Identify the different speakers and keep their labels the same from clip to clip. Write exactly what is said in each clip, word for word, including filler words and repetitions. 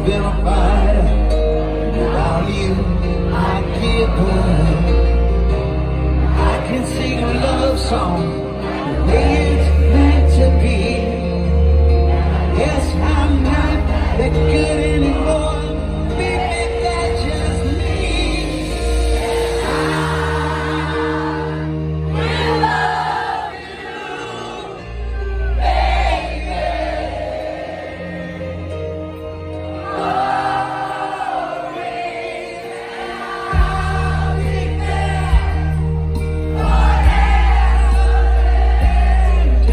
Speaker 1: been a fighter. Without you, I give up. I can sing a love song the way it's meant to be. Yes, I'm not that good anymore. Maybe that's just me. I will love you, baby. Always, I'll be there forever and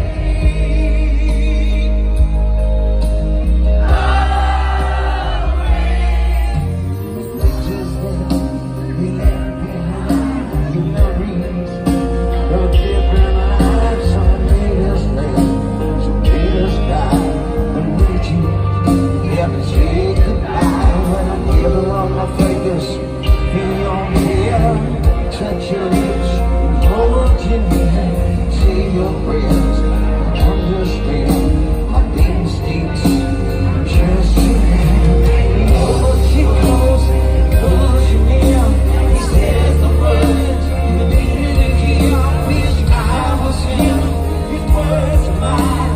Speaker 1: touch your lips, hold your hand, say your prayers, understand my instincts, just to have. Hold you close, hold you near, he says the words, you need to hear. I wish I was him, his words are mine.